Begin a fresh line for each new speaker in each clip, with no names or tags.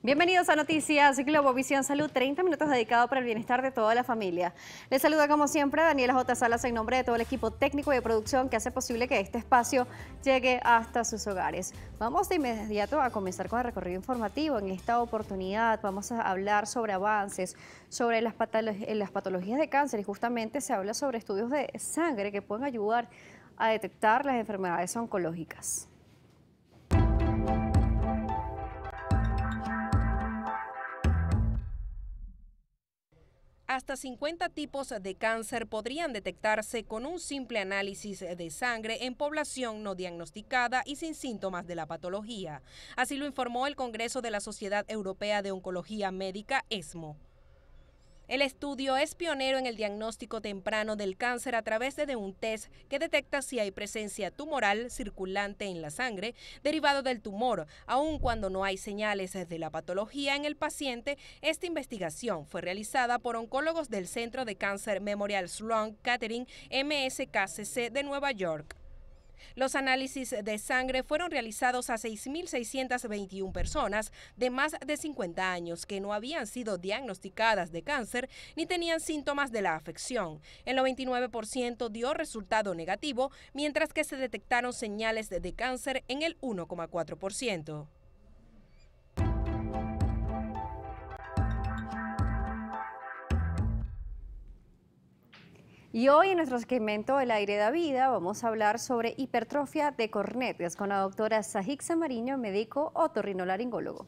Bienvenidos a Noticias Globovisión Salud, 30 minutos dedicados para el bienestar de toda la familia. Les saluda como siempre Daniela J. Salas en nombre de todo el equipo técnico y de producción que hace posible que este espacio llegue hasta sus hogares. Vamos de inmediato a comenzar con el recorrido informativo. En esta oportunidad vamos a hablar sobre avances, sobre las patologías de cáncer y justamente se habla sobre estudios de sangre que pueden ayudar a detectar las enfermedades oncológicas.
Hasta 50 tipos de cáncer podrían detectarse con un simple análisis de sangre en población no diagnosticada y sin síntomas de la patología. Así lo informó el Congreso de la Sociedad Europea de Oncología Médica, ESMO. El estudio es pionero en el diagnóstico temprano del cáncer a través de un test que detecta si hay presencia tumoral circulante en la sangre derivado del tumor, aun cuando no hay señales de la patología en el paciente. Esta investigación fue realizada por oncólogos del Centro de Cáncer Memorial Sloan Kettering MSKCC de Nueva York. Los análisis de sangre fueron realizados a 6.621 personas de más de 50 años que no habían sido diagnosticadas de cáncer ni tenían síntomas de la afección. El 99% dio resultado negativo, mientras que se detectaron señales de cáncer en el 1,4%.
Y hoy en nuestro segmento El aire da vida vamos a hablar sobre hipertrofia de cornetes con la doctora Sajixa Mariño, médico otorrinolaringólogo.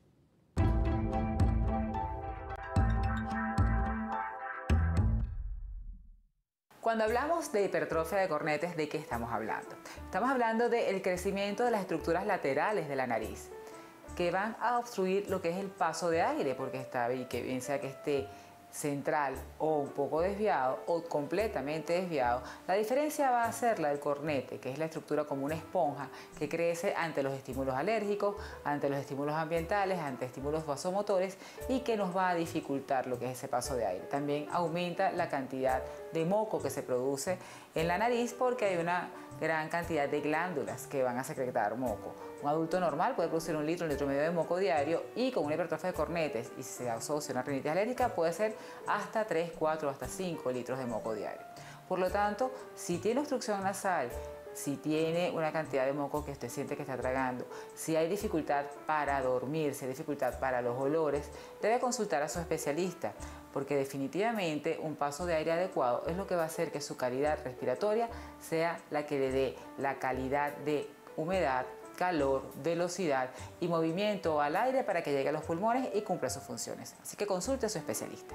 Cuando hablamos de hipertrofia de cornetes, ¿de qué estamos hablando? Estamos hablando del crecimiento de las estructuras laterales de la nariz, que van a obstruir lo que es el paso de aire, porque está bien, que bien sea que esté central o un poco desviado o completamente desviado. La diferencia va a ser la del cornete, que es la estructura como una esponja que crece ante los estímulos alérgicos, ante los estímulos ambientales, ante estímulos vasomotores y que nos va a dificultar lo que es ese paso de aire. También aumenta la cantidad de moco que se produce en la nariz porque hay una gran cantidad de glándulas que van a secretar moco. Un adulto normal puede producir 1 litro, 1,5 litros de moco diario y con una hipertrofia de cornetes y si se asocia una rinitis alérgica puede ser hasta 3, 4, hasta 5 litros de moco diario. Por lo tanto, si tiene obstrucción nasal, si tiene una cantidad de moco que usted siente que está tragando, si hay dificultad para dormir, si hay dificultad para los olores, debe consultar a su especialista, porque definitivamente un paso de aire adecuado es lo que va a hacer que su calidad respiratoria sea la que le dé la calidad de humedad, calor, velocidad y movimiento al aire para que llegue a los pulmones y cumpla sus funciones. Así que consulte a su especialista.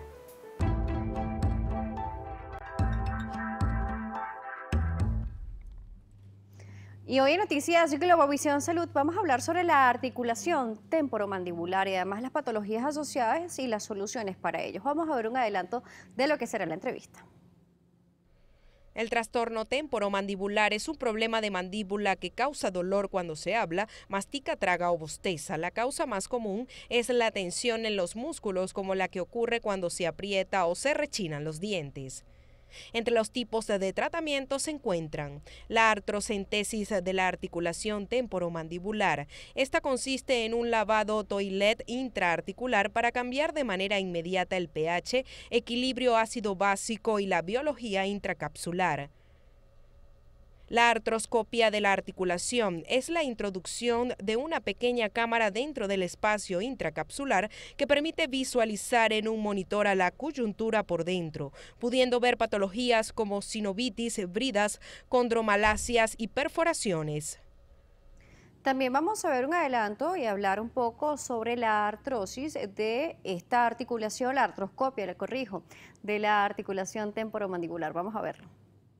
Y hoy en Noticias Globovisión Salud vamos a hablar sobre la articulación temporomandibular y además las patologías asociadas y las soluciones para ellos. Vamos a ver un adelanto de lo que será la entrevista.
El trastorno temporomandibular es un problema de mandíbula que causa dolor cuando se habla, mastica, traga o bosteza. La causa más común es la tensión en los músculos, como la que ocurre cuando se aprieta o se rechinan los dientes. Entre los tipos de tratamiento se encuentran la artrocentesis de la articulación temporomandibular. Esta consiste en un lavado toilet intraarticular para cambiar de manera inmediata el pH, equilibrio ácido básico y la biología intracapsular. La artroscopia de la articulación es la introducción de una pequeña cámara dentro del espacio intracapsular que permite visualizar en un monitor a la coyuntura por dentro, pudiendo ver patologías como sinovitis, bridas, condromalasias y perforaciones.
También vamos a ver un adelanto y hablar un poco sobre la artrosis de esta articulación, la artroscopia, le corrijo, de la articulación temporomandibular. Vamos a verlo.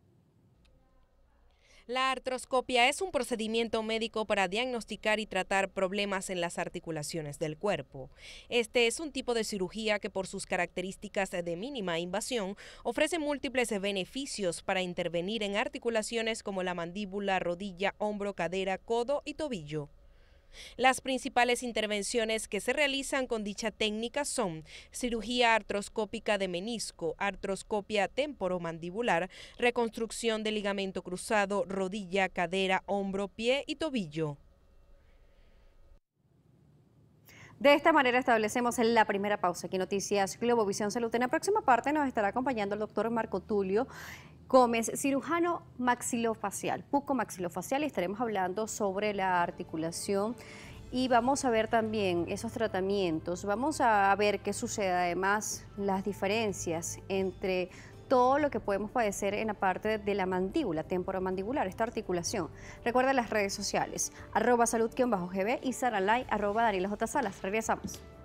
La artroscopia es un procedimiento médico para diagnosticar y tratar problemas en las articulaciones del cuerpo. Este es un tipo de cirugía que por sus características de mínima invasión ofrece múltiples beneficios para intervenir en articulaciones como la mandíbula, rodilla, hombro, cadera, codo y tobillo. Las principales intervenciones que se realizan con dicha técnica son cirugía artroscópica de menisco, artroscopia temporomandibular, reconstrucción de ligamento cruzado, rodilla, cadera, hombro, pie y tobillo.
De esta manera establecemos la primera pausa. Aquí Noticias Globovisión Salud. En la próxima parte nos estará acompañando el doctor Marco Tulio Gómez, cirujano maxilofacial, bucomaxilofacial, y estaremos hablando sobre la articulación y vamos a ver también esos tratamientos. Vamos a ver qué sucede, además las diferencias entre todo lo que podemos padecer en la parte de la mandíbula, temporomandibular, esta articulación. Recuerda las redes sociales, @salud_gb y Saralay, @Daniela J. Salas. Regresamos.